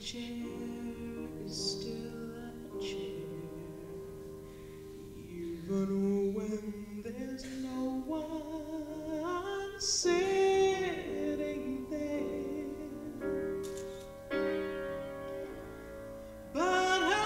chair is still a chair, even when there's no one sitting there. But a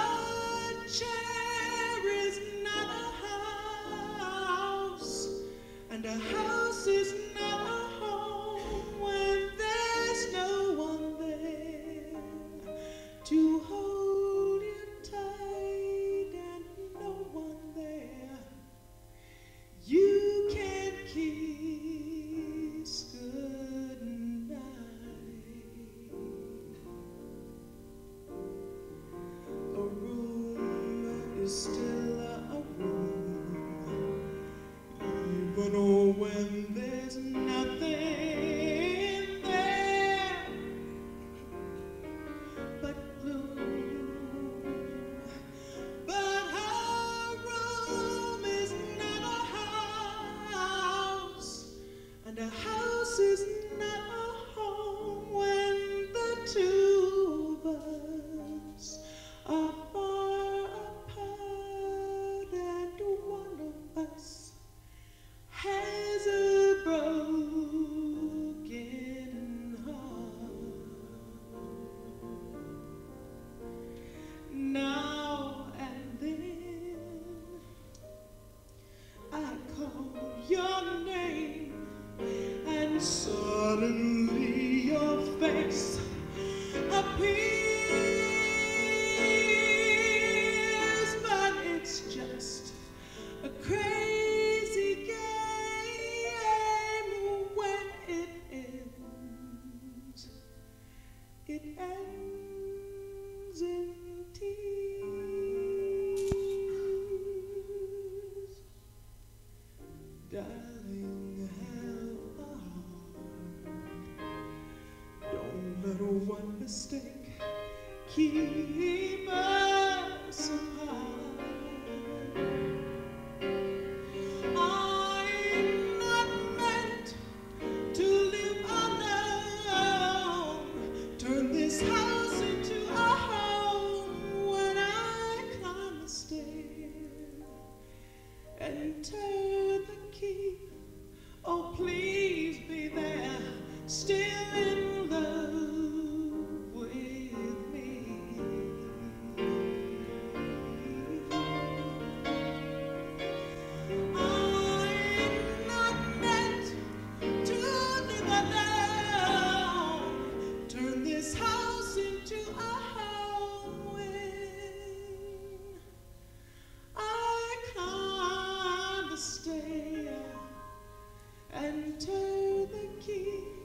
chair is not a house, and a house is not a home when there's no one there to hold you tight and no one there. You can't kiss goodnight. A room is still a room, even when there's nothing there but gloom. But her room is not a house, and a house is not a home when the two of us are far apart, and one of us has a broken heart. Now and then I call your name, and suddenly your face appears, but it's just a crazy game. When it ends in tears. Darling, have a heart. Don't let one mistake keep us apart. I'm not meant to live alone. Turn this house into a home when I climb the stairs and turn the key. Oh, please be there, still in love with me. I'm not meant to live alone. Turn this house into a home when I climb the stair and turn the key.